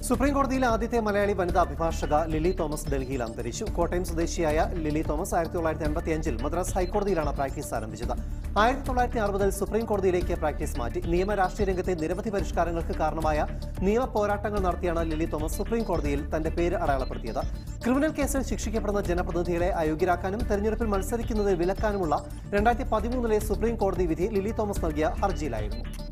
Supreme കോടതിയിലെ ആദ്യത്തെ മലയാളി വനിതാ അഭിഭാഷക ലിലി തോമസ് ഡൽഹിയിൽ അന്തരിച്ചു. കോട്ടയം സ്വദേശിയായ ലിലി തോമസ് 1985-ൽ മദ്രാസ് ഹൈക്കോടതിയിലാണ് പ്രാക്ടീസ് ആരംഭിച്ചത്. 1960-ൽ സുപ്രീം കോടതിയിലേക്ക് പ്രാക്ടീസ് മാറ്റി. നിയമ രാഷ്ട്രീയ രംഗത്തെ നിരവധി പരിഷ്കാരങ്ങൾക്ക് കാരണമായ നിയമ പോരാട്ടങ്ങൾ നടത്തിയാണ് ലിലി തോമസ് സുപ്രീം കോടതിയിൽ തന്റെ പേര് അടയാളപ്പെടുത്തിയത്. ക്രിമിനൽ കേസിൽ ശിക്ഷിക്കപ്പെടുന്ന ജനപ്രതിനിധികളെ അയോഗ്യരാക്കാനും തെരഞ്ഞെടുപ്പിൽ മത്സരിക്കുന്നതിൽ വിലക്കാനുമുള്ള 2013-ലെ സുപ്രീം കോടതി വിധി ലിലി തോമസ് നൽകിയ ഹർജിയിലായിരുന്നു.